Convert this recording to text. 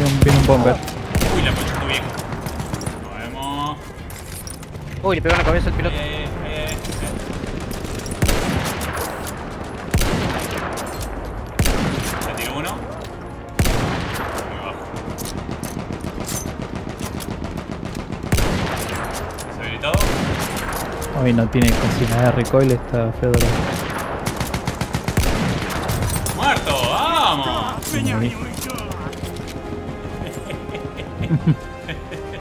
Viene un bomber. Uy, la concha tu vieja. Nos vemos. Uy, le pegó en la cabeza al piloto. Ya tiró uno. Muy bajo. Deshabilitado. Hoy no tiene casi nada de recoil esta Fedora. ¡Muerto! ¡Vamos! Ahí.